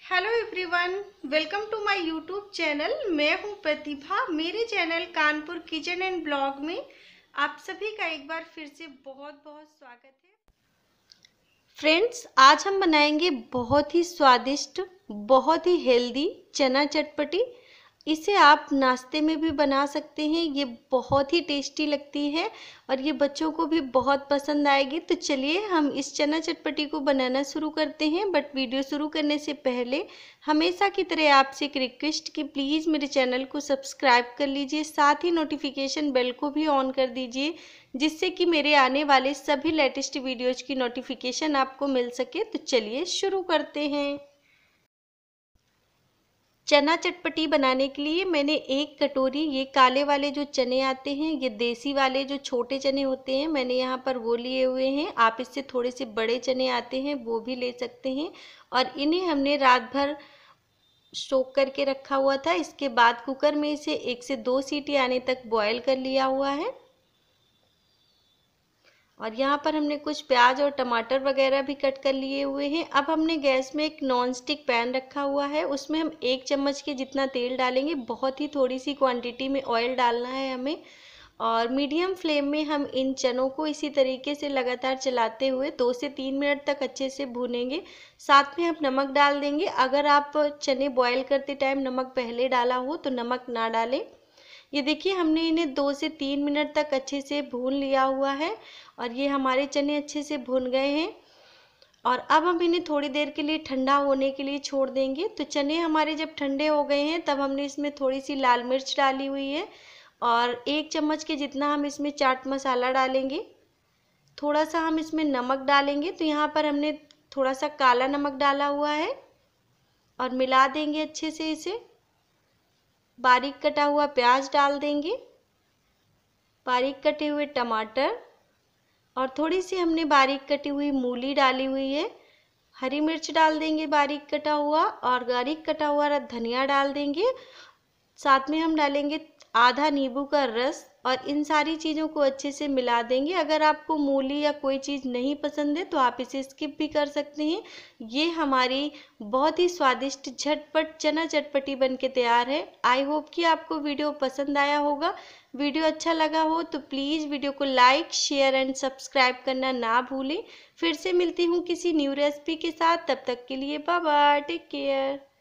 Hello everyone, welcome to my YouTube channel. मैं हूं प्रतिभा। मेरे channel Kanpur kitchen and blog में आप सभी का एक बार फिर से बहुत बहुत स्वागत है। फ्रेंड्स, आज हम बनाएंगे बहुत ही स्वादिष्ट, बहुत ही हेल्दी चना चटपटी। इसे आप नाश्ते में भी बना सकते हैं। ये बहुत ही टेस्टी लगती है और ये बच्चों को भी बहुत पसंद आएगी। तो चलिए हम इस चना चटपटी को बनाना शुरू करते हैं। बट वीडियो शुरू करने से पहले हमेशा की तरह आपसे एक रिक्वेस्ट कि प्लीज़ मेरे चैनल को सब्सक्राइब कर लीजिए, साथ ही नोटिफिकेशन बेल को भी ऑन कर दीजिए, जिससे कि मेरे आने वाले सभी लेटेस्ट वीडियोज़ की नोटिफिकेशन आपको मिल सके। तो चलिए शुरू करते हैं। चना चटपटी बनाने के लिए मैंने एक कटोरी ये काले वाले जो चने आते हैं, ये देसी वाले जो छोटे चने होते हैं, मैंने यहाँ पर वो लिए हुए हैं। आप इससे थोड़े से बड़े चने आते हैं वो भी ले सकते हैं। और इन्हें हमने रात भर सोक करके रखा हुआ था। इसके बाद कुकर में इसे 1 से 2 सीटी आने तक बॉयल कर लिया हुआ है। और यहाँ पर हमने कुछ प्याज और टमाटर वगैरह भी कट कर लिए हुए हैं। अब हमने गैस में एक नॉन स्टिक पैन रखा हुआ है, उसमें हम 1 चम्मच के जितना तेल डालेंगे। बहुत ही थोड़ी सी क्वांटिटी में ऑयल डालना है हमें। और मीडियम फ्लेम में हम इन चनों को इसी तरीके से लगातार चलाते हुए 2 से 3 मिनट तक अच्छे से भूनेंगे। साथ में हम नमक डाल देंगे। अगर आप चने बॉयल करते टाइम नमक पहले डाला हो तो नमक ना डालें। ये देखिए, हमने इन्हें 2 से 3 मिनट तक अच्छे से भून लिया हुआ है और ये हमारे चने अच्छे से भुन गए हैं। और अब हम इन्हें थोड़ी देर के लिए ठंडा होने के लिए छोड़ देंगे। तो चने हमारे जब ठंडे हो गए हैं तब हमने इसमें थोड़ी सी लाल मिर्च डाली हुई है और 1 चम्मच के जितना हम इसमें चाट मसाला डालेंगे। थोड़ा सा हम इसमें नमक डालेंगे। तो यहाँ पर हमने थोड़ा सा काला नमक डाला हुआ है और मिला देंगे अच्छे से इसे। बारीक कटा हुआ प्याज डाल देंगे, बारीक कटे हुए टमाटर और थोड़ी सी हमने बारीक कटी हुई मूली डाली हुई है। हरी मिर्च डाल देंगे बारीक कटा हुआ और बारीक कटा हुआ धनिया डाल देंगे। साथ में हम डालेंगे आधा नींबू का रस और इन सारी चीज़ों को अच्छे से मिला देंगे। अगर आपको मूली या कोई चीज़ नहीं पसंद है तो आप इसे स्किप भी कर सकते हैं। ये हमारी बहुत ही स्वादिष्ट झटपट चना चटपटी बनके तैयार है। आई होप कि आपको वीडियो पसंद आया होगा। वीडियो अच्छा लगा हो तो प्लीज़ वीडियो को लाइक, शेयर एंड सब्सक्राइब करना ना भूलें। फिर से मिलती हूँ किसी न्यू रेसिपी के साथ। तब तक के लिए बाय बाय, टेक केयर।